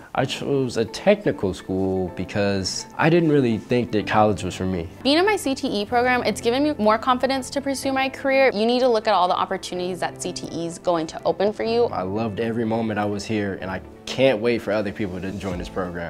I chose a technical school because I didn't really think that college was for me. Being in my CTE program, it's given me more confidence to pursue my career. You need to look at all the opportunities that CTE is going to open for you. I loved every moment I was here, and I can't wait for other people to join this program.